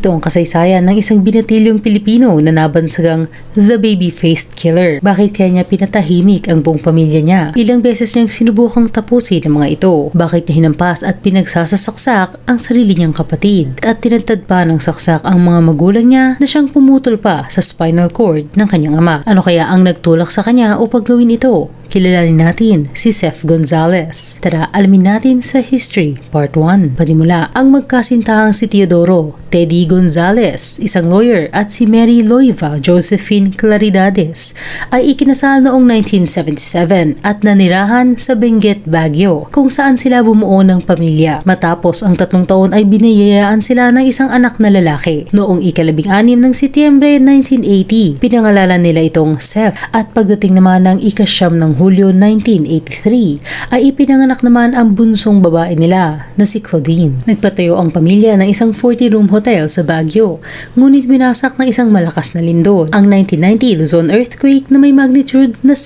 Ito ang kasaysayan ng isang binatilyong Pilipino na nabansagang The Baby-Faced Killer. Bakit kaya niya pinatahimik ang buong pamilya niya? Ilang beses niyang sinubukang tapusin ang mga ito. Bakit niya hinampas at pinagsasasaksak ang sarili niyang kapatid? At tinatad pa ng saksak ang mga magulang niya na siyang pumutol pa sa spinal cord ng kanyang ama. Ano kaya ang nagtulak sa kanya upang gawin ito? Kilalanin natin si Sef Gonzales. Tara, alamin natin sa History Part 1. Panimula, ang magkasintahang si Teodoro, Teddy Gonzales, isang lawyer, at si Mary Loiva Josephine Claridades ay ikinasal noong 1977 at nanirahan sa Benguet, Baguio, kung saan sila bumuo ng pamilya. Matapos ang 3 taon ay biniyayaan sila ng isang anak na lalaki. Noong ika-16 ng Setyembre 1980, pinangalanan nila itong Sef, at pagdating naman ng ika-9 ng Hulyo 1983 ay ipinanganak naman ang bunsong babae nila na si Clodine. Nagpatayo ang pamilya ng isang 40-room hotel sa Baguio, ngunit winasak ng isang malakas na lindol, ang 1990 Luzon earthquake na may magnitude na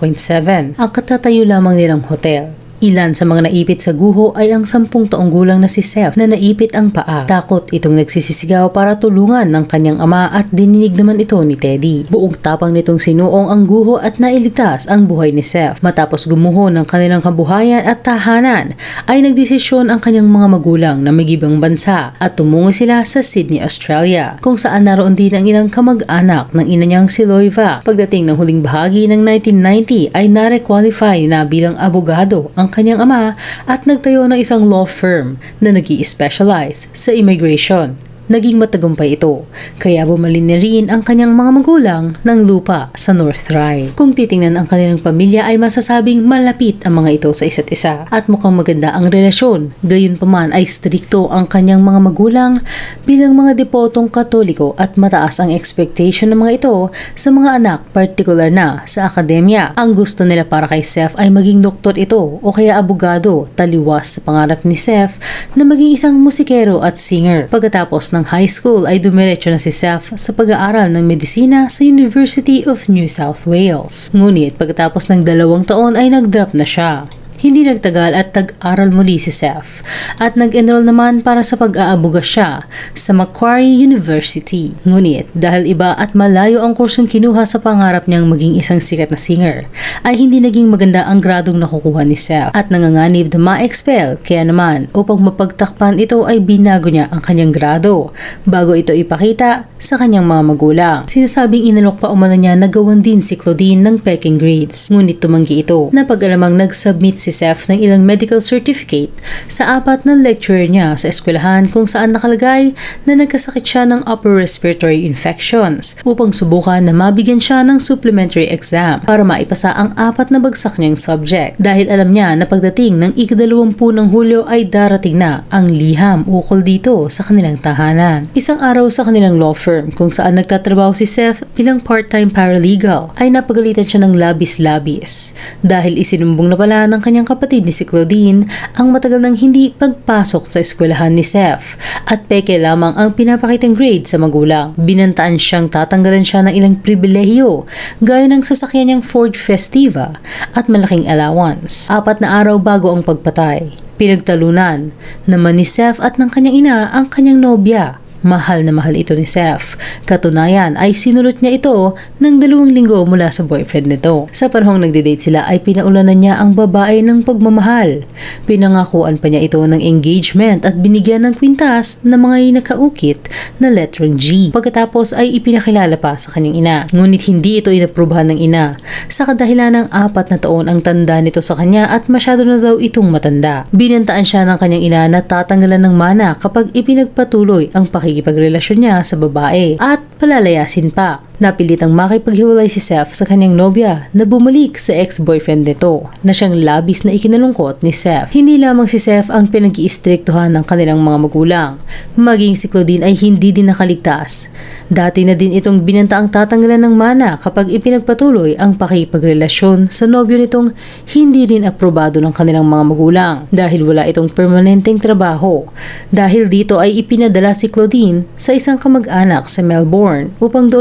7.7 ang katatayo lamang nilang hotel. Ilan sa mga naipit sa guho ay ang 10 taong gulang na si Sef na naipit ang paa. Takot itong nagsisisigaw para tulungan ng kanyang ama at dininig naman ito ni Teddy. Buong tapang nitong sinuong ang guho at nailigtas ang buhay ni Sef. Matapos gumuho ng kanilang kabuhayan at tahanan, ay nagdesisyon ang kanyang mga magulang na mag-ibang bansa at tumungo sila sa Sydney, Australia, kung saan naroon din ang ilang kamag-anak ng ina niyang si Loiva. Pagdating ng huling bahagi ng 1990 ay nare-qualify na bilang abogado ang kanyang ama at nagtayo ng isang law firm na nag-i-specialize sa immigration. Naging matagumpay ito, kaya bumalik na rin ang kanyang mga magulang ng lupa sa Ll3R. Kung titingnan ang kanilang pamilya ay masasabing malapit ang mga ito sa isa't isa at mukhang maganda ang relasyon. Gayunpaman ay strikto ang kanyang mga magulang bilang mga depotong Katoliko at mataas ang expectation ng mga ito sa mga anak, partikular na sa akademya. Ang gusto nila para kay Sef ay maging doktor ito o kaya abogado, taliwas sa pangarap ni Sef na maging isang musikero at singer. Pagkatapos ng high school ay dumiretso na si Sef sa pag-aaral ng medisina sa University of New South Wales. Ngunit pagkatapos ng 2 taon ay nag-drop na siya. Hindi nagtagal at tag-aral muli si Sef at nag-enroll naman para sa pag-aabuga siya sa Macquarie University. Ngunit dahil iba at malayo ang kursong kinuha sa pangarap niyang maging isang sikat na singer, ay hindi naging maganda ang gradong nakukuha ni Sef at nanganganib na ma-expel. Kaya naman upang mapagtakpan ito ay binago niya ang kanyang grado bago ito ipakita sa kanyang mga magulang. Sinasabing inalok pa umano niya na gawan din si Clodine ng pecking grades. Ngunit tumanggi ito na pag-alamang nag-submit si Sef ng ilang medical certificate sa 4 na lecturer niya sa eskwelahan kung saan nakalagay na nagkasakit siya ng upper respiratory infections upang subukan na mabigyan siya ng supplementary exam para maipasa ang 4 na bagsak niyang subject dahil alam niya na pagdating ng ika-20 ng Hulyo ay darating na ang liham ukol dito sa kanilang tahanan. Isang araw sa kanilang law firm kung saan nagtatrabaho si Sef bilang part-time paralegal ay napagalitan siya ng labis-labis dahil isinumbong na pala ng kanyang kapatid ni si Clodine ang matagal nang hindi pagpasok sa eskwelahan ni Sef at peke lamang ang pinapakitang grade sa magulang. Binantaan siyang tatanggalan siya ng ilang pribilehiyo gaya ng sasakyan niyang Ford Festiva at malaking allowance. 4 na araw bago ang pagpatay, pinagtalunan naman ni Sef at ng kanyang ina ang kanyang nobya. Mahal na mahal ito ni Sef. Katunayan ay sinulot niya ito ng 2 linggo mula sa boyfriend nito. Sa panahong nagde-date sila ay pinaulanan niya ang babae ng pagmamahal. Pinangakuan pa niya ito ng engagement at binigyan ng kwintas na mga nakaukit na letrang G. Pagkatapos ay ipinakilala pa sa kanyang ina. Ngunit hindi ito inaprubahan ng ina sa kadahilan ng 4 na taon ang tanda nito sa kanya at masyado na daw itong matanda. Binantaan siya ng kanyang ina na tatanggalan ng mana kapag ipinagpatuloy ang pakikipagrelasyon niya sa babae at palalayasin pa. Napilitang makipaghiwalay si Sef sa kanyang nobya na bumalik sa ex-boyfriend nito na siyang labis na ikinalungkot ni Sef. Hindi lamang si Sef ang pinag-iistriktuhan ng kanilang mga magulang, maging si Clodine ay hindi din nakaligtas. Dati na din itong binantaang tatanggalan ng mana kapag ipinagpatuloy ang pakipagrelasyon sa nobyo nitong hindi rin aprobado ng kanilang mga magulang dahil wala itong permanenteng trabaho. Dahil dito ay ipinadala si Clodine sa isang kamag-anak sa Melbourne upang doon tapusin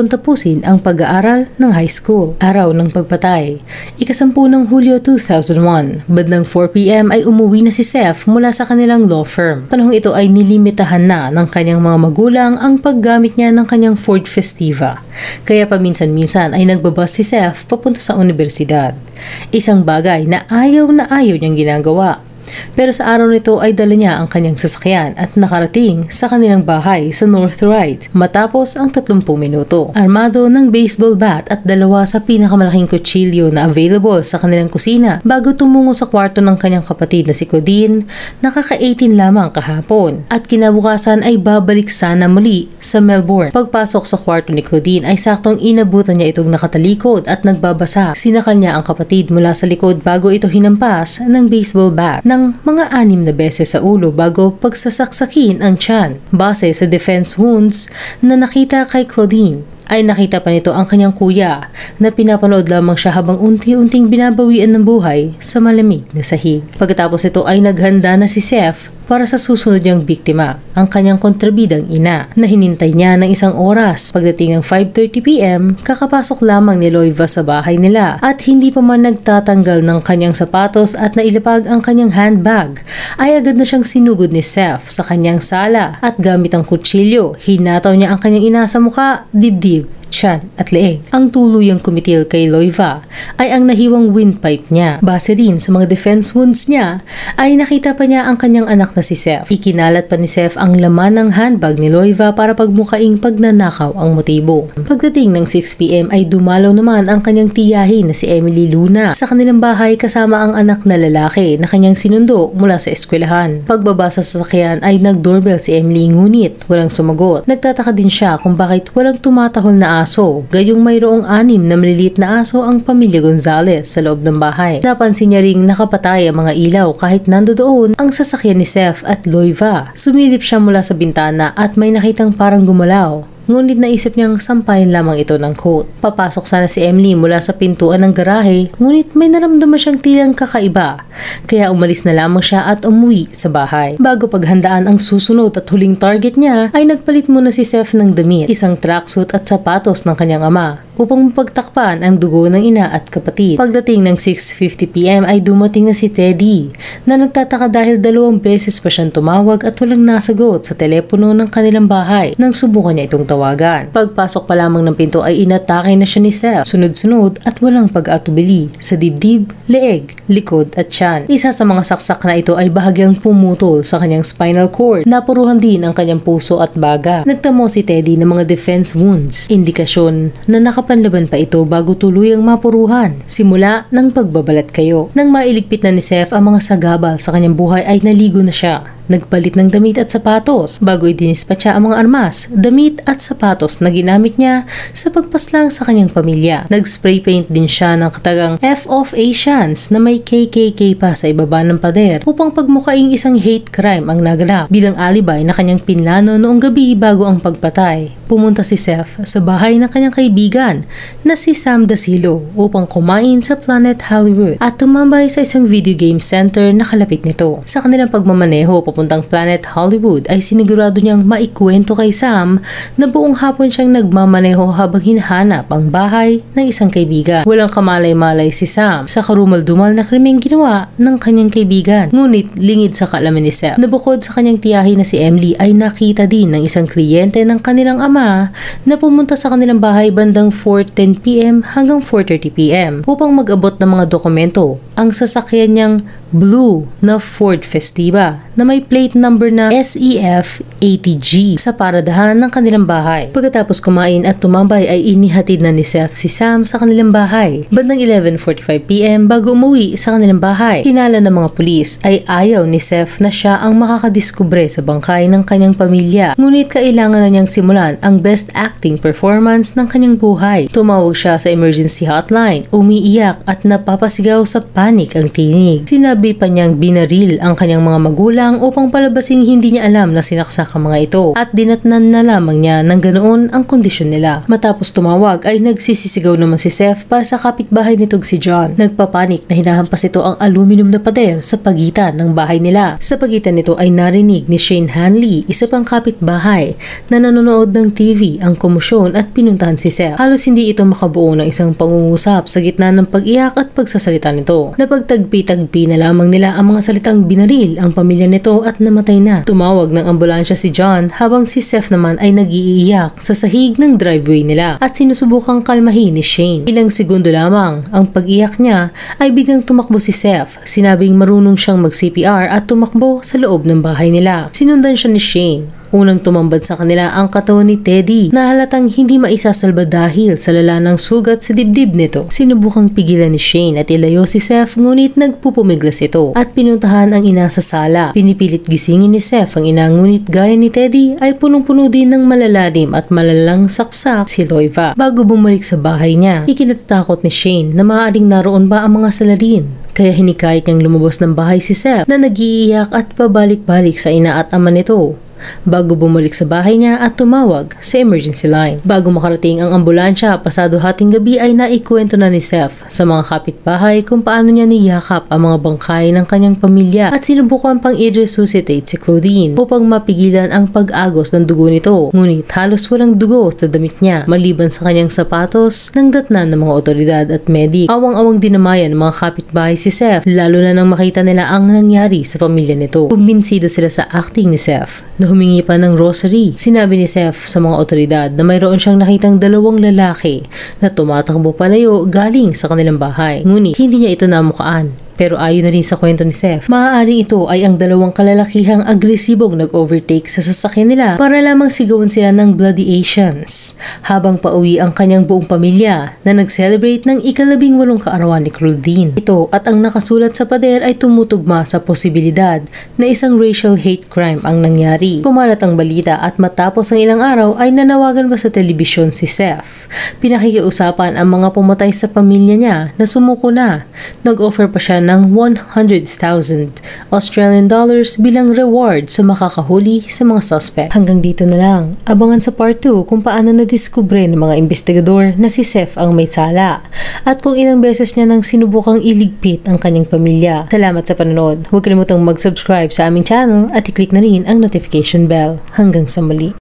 tapusin ang pag-aaral ng high school. Araw ng pagpatay. Ika-10 ng Hulyo 2001, bandang 4 p.m. ay umuwi na si Sef mula sa kanilang law firm. Panahong ito ay nilimitahan na ng kanyang mga magulang ang paggamit niya ng kanyang Ford Festiva. Kaya paminsan-minsan ay nagbabas si Sef papunta sa universidad. Isang bagay na ayaw niyang ginagawa. Pero sa araw nito ay dala niya ang kanyang sasakyan at nakarating sa kanilang bahay sa North Ride matapos ang 30 minuto. Armado ng baseball bat at 2 sa pinakamalaking kutsilyo na available sa kanilang kusina bago tumungo sa kwarto ng kanyang kapatid na si Clodine, nakaka-18 lamang kahapon at kinabukasan ay babalik sana muli sa Melbourne. Pagpasok sa kwarto ni Clodine ay saktong inabutan niya itong nakatalikod at nagbabasa. Sinakal niya ang kapatid mula sa likod bago ito hinampas ng baseball bat ng mga 6 na beses sa ulo bago pagsasaksakin ang tiyan. Base sa defense wounds na nakita kay Clodine, ay nakita pa nito ang kanyang kuya na pinapanood lamang siya habang unti-unting binabawian ng buhay sa malamig na sahig. Pagkatapos ito ay naghanda na si Sef para sa susunod niyang biktima, ang kanyang kontrabidang ina, na hinintay niya ng 1 oras. Pagdating ng 5:30 p.m, kakapasok lamang ni Loiva sa bahay nila at hindi pa man nagtatanggal ng kanyang sapatos at nailapag ang kanyang handbag, ay agad na siyang sinugod ni Sef sa kanyang sala at gamit ang kutsilyo, hinataw niya ang kanyang ina sa muka, dibdib, tiyan at leeg. Ang tuluyang kumitil kay Loiva ay ang nahiwang windpipe niya. Base din sa mga defense wounds niya, ay nakita pa niya ang kanyang anak na si Sef. Ikinalat pa ni Sef ang laman ng handbag ni Loiva para pagmukaing pagnanakaw ang motibo. Pagdating ng 6 p.m. ay dumalaw naman ang kanyang tiyahin na si Emily Luna sa kanilang bahay kasama ang anak na lalaki na kanyang sinundo mula sa eskwelahan. Pagbaba sa sasakyan ay nag-doorbell si Emily ngunit walang sumagot. Nagtataka din siya kung bakit walang tumatahol na aso, gayong mayroong 6 na maliliit na aso ang pamilya Gonzales sa loob ng bahay. Napansin niya ring nakapatay ang mga ilaw kahit nandoon ang sasakyan ni Sef at Loiva. Sumilip siya mula sa bintana at may nakitang parang gumalaw. Ngunit naisip niyang sampayin lamang ito ng coat. Papasok sana si Emily mula sa pintuan ng garahe, ngunit may naramdaman siyang tilang kakaiba. Kaya umalis na lamang siya at umuwi sa bahay. Bago paghandaan ang susunod at huling target niya, ay nagpalit muna si Sef ng damit, isang tracksuit at sapatos ng kanyang ama, upang mapagtakpan ang dugo ng ina at kapatid. Pagdating ng 6:50 p.m. ay dumating na si Teddy, na nagtataka dahil 2 beses pa siyang tumawag at walang nasagot sa telepono ng kanilang bahay nang subukan niya itong tawagan. Pagpasok pa lamang ng pinto ay inatake na siya ni Sef, sunod-sunod at walang pag-atubili sa dibdib, leeg, likod at tiyan. Isa sa mga saksak na ito ay bahagyang pumutol sa kanyang spinal cord. Napuruhan din ang kanyang puso at baga. Nagtamo si Teddy ng mga defense wounds, indikasyon na nakapanlaban pa ito bago tuluyang mapuruhan. Simula ng pagbabalat kayo. Nang mailigpit na ni Sef ang mga sagabal sa kanyang buhay ay naligo na siya. Nagpalit ng damit at sapatos bago idinispatcha ang mga armas, damit at sapatos na ginamit niya sa pagpaslang sa kanyang pamilya. Nag-spray paint din siya ng katagang F of Asians na may KKK pa sa ibaba ng pader upang pagmukaing isang hate crime ang naganap bilang alibay na kanyang pinlano noong gabi bago ang pagpatay. Pumunta si Sef sa bahay ng kanyang kaibigan na si Sam Dasilo upang kumain sa Planet Hollywood at tumambay sa isang video game center na kalapit nito. Sa kanilang pagmamaneho papuntang Planet Hollywood ay sinigurado niyang maikwento kay Sam na buong hapon siyang nagmamaneho habang hinahanap ang bahay ng isang kaibigan. Walang kamalay-malay si Sam sa karumal-dumal na krimeng ginawa ng kanyang kaibigan. Ngunit lingid sa kaalaman ni Sef na bukod sa kanyang tiyahin na si Emily ay nakita din ng isang kliyente ng kanilang ama na pumunta sa kanilang bahay bandang 4:10 p.m. hanggang 4:30 p.m. upang mag-abot ng mga dokumento. Ang sasakyan niyang blue na Ford Festiva na may plate number na SEF 80G sa paradahan ng kanilang bahay. Pagkatapos kumain at tumambay ay inihatid na ni Sef si Sam sa kanilang bahay. Bandang 11:45 p.m. bago umuwi sa kanilang bahay. Kinala ng mga pulis ay ayaw ni Sef na siya ang makakadiskubre sa bangkay ng kanyang pamilya. Ngunit kailangan na niyang simulan ang best acting performance ng kanyang buhay. Tumawag siya sa emergency hotline, umiiyak at napapasigaw sa panic ang tinig. Sinabi Sabi pa niyang binaril ang kanyang mga magulang upang palabasing hindi niya alam na sinaksak ang mga ito at dinatnan na lamang niya ng ganoon ang kondisyon nila. Matapos tumawag ay nagsisisigaw naman si Sef para sa kapitbahay nitong si John. Nagpapanik na hinahampas ito ang aluminum na pader sa pagitan ng bahay nila. Sa pagitan nito ay narinig ni Shane Hanley, isa pang kapitbahay na nanonood ng TV ang komosyon at pinuntahan si Sef. Halos hindi ito makabuo ng isang pangungusap sa gitna ng pag-iyak at pagsasalita nito. Napagtagpi-tagpi na lamang nila ang mga salitang binaril ang pamilya nito at namatay na. Tumawag ng ambulansya si John habang si Sef naman ay nag-iiyak sa sahig ng driveway nila at sinusubukang kalmahin ni Shane. Ilang segundo lamang ang pag-iyak niya ay biglang tumakbo si Sef. Sinabing marunong siyang mag-CPR at tumakbo sa loob ng bahay nila. Sinundan siya ni Shane. Unang tumambad sa kanila ang katawan ni Teddy na halatang hindi maisasalba dahil sa lala ng sugat sa dibdib nito. Sinubukang pigilan ni Shane at ilayo si Sef ngunit nagpupumiglas ito at pinuntahan ang ina sa sala. Pinipilit gisingin ni Sef ang ina ngunit gaya ni Teddy ay punong-puno din ng malalalim at malalang saksak si Loiva. Bago bumalik sa bahay niya, ikinatatakot ni Shane na maaaring naroon ba ang mga salarin. Kaya hinikayat niyang lumabas ng bahay si Sef na nag-iiyak at pabalik-balik sa ina at ama nito. Bago bumalik sa bahay niya at tumawag sa emergency line. Bago makarating ang ambulansya, pasado hating gabi ay naikwento na ni Sef sa mga kapitbahay kung paano niya niyakap ang mga bangkay ng kanyang pamilya at sinubukan pang i-resuscitate si Clodine upang mapigilan ang pag-agos ng dugo nito. Ngunit halos walang dugo sa damit niya maliban sa kanyang sapatos nang datnan ng mga otoridad at medik. Awang-awang dinamayan ng mga kapitbahay si Sef lalo na nang makita nila ang nangyari sa pamilya nito. Kumbinsido sila sa acting ni Sef na humingi pa ng rosary. Sinabi ni Sef sa mga otoridad na mayroon siyang nakitang dalawang lalaki na tumatakbo palayo galing sa kanilang bahay. Ngunit hindi niya ito namukaan. Pero ayon na rin sa kwento ni Sef, maaaring ito ay ang dalawang kalalakihang agresibong nag-overtake sa sasakyan nila para lamang sigawan sila ng Bloody Asians habang pauwi ang kanyang buong pamilya na nag-celebrate ng ika-18 kaarawan ni Clodine. Ito at ang nakasulat sa pader ay tumutugma sa posibilidad na isang racial hate crime ang nangyari. Kumalat ang balita at matapos ang ilang araw ay nanawagan ba sa telebisyon si Sef. Pinakikiusapan ang mga pumatay sa pamilya niya na sumuko na. Nag-offer pa siya ng 100,000 Australian dollars bilang reward sa makakahuli sa mga suspect. Hanggang dito na lang. Abangan sa part 2 kung paano nadiskubre ng mga investigador na si Sef ang may sala at kung ilang beses niya nang sinubukang iligpit ang kanyang pamilya. Salamat sa panonood. Huwag kalimutang mag-subscribe sa aming channel at i-click na rin ang notification bell. Hanggang sa muli.